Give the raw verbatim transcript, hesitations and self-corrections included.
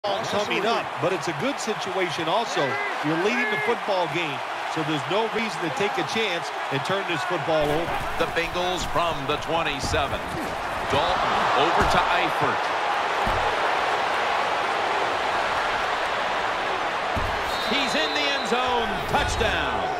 coming up, but it's a good situation also. You're leading the football game, so there's no reason to take a chance and turn this football over. The Bengals from the twenty-seven. Dalton over to Eifert. He's in the end zone. Touchdown.